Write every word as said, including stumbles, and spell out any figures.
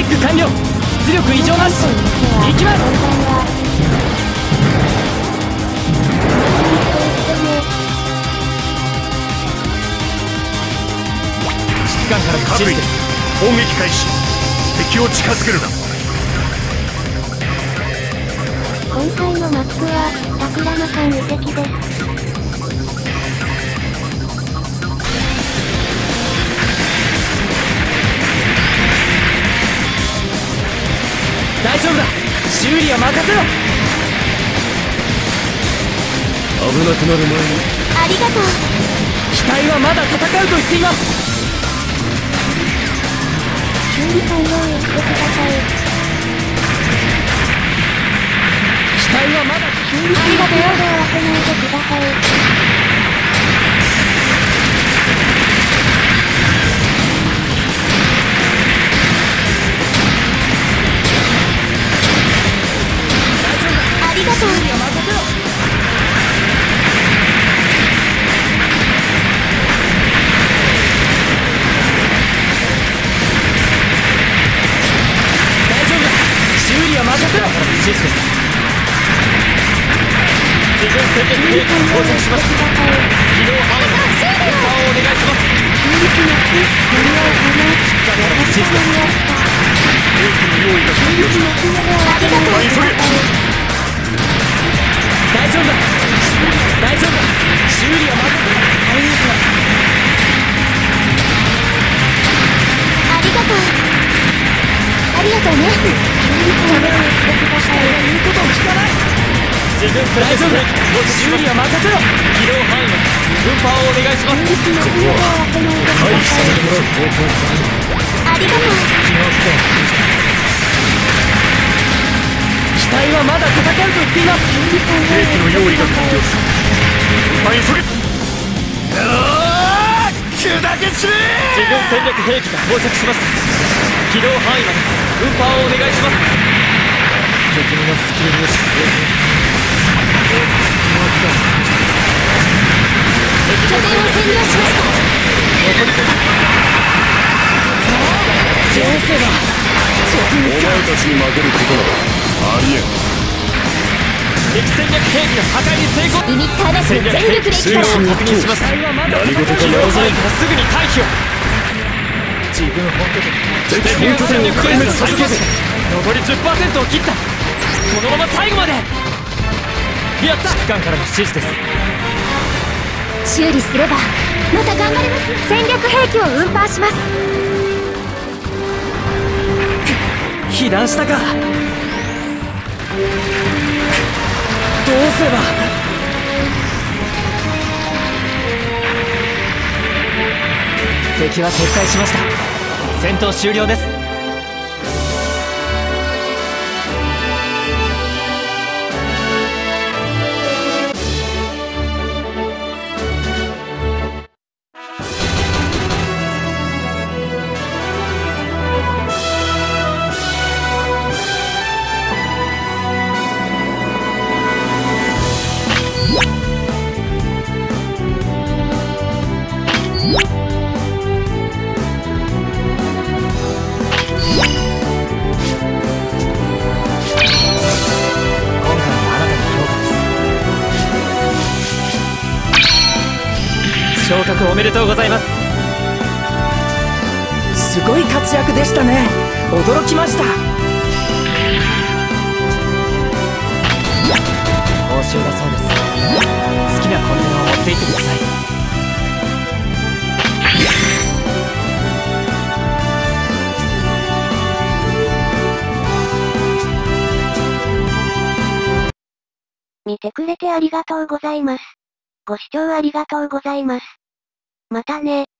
ック完了。出力異常なし。行きます。指揮官からの指示です。 砲撃開始。敵を近づけるな。 今回のマップは桜間さん遺跡です。 大丈夫だ。修理は任せろ。 危なくなる前に。 ありがとう。 機体はまだ戦うと言っています。 修理完了してください。 機体はまだ修理完了を当てないでください。ありがとう。 修理は任せろ。大丈夫だ。修理は任せろ。指示です。自分戦略兵器が到着しました。機動範囲の突破をお願いします。 修理機の木、無料かな。 指示です。 兵器の用意が完了した。 ありがとう。 急げ。 大丈夫だ。大丈夫だ。修理は任せろ。 ありがとう。ありがとうね。修理完了してください。 言うことを聞かない。自分大丈夫だ。修理は任せろ。機動範囲の分派をお願いします。 修理機の木を当てないでください。ありがとう。 機体はまだ戦うと言っています。 兵器の用意が完了した。運搬急げ。ああ、砕け散れ。 自分戦略兵器が到着しました。機動範囲まで運搬をお願いします。敵のスキルの指定。 拠点を占領しました。 残りジェンセがお前たちに負けることなどありえん。 敵戦略兵器の破壊に成功。 リミッターなしで全力で来たら。 確認しました。 何事か機動ならず範囲からすぐに退避を。自分本拠点敵本拠点を壊滅させたぞ。 残り じゅっパーセント を切った。このまま最後まで。やった。指揮官からの指示です。 修理すればまた頑張れます。戦略兵器を運搬します。 被弾したか。どうすれば。敵は撤退しました。戦闘終了です。昇格おめでとうございます。すごい活躍でしたね。驚きました。報酬だそうです。好きなコンテナを持って行ってください。 見てくれてありがとうございます。ご視聴ありがとうございます。またね。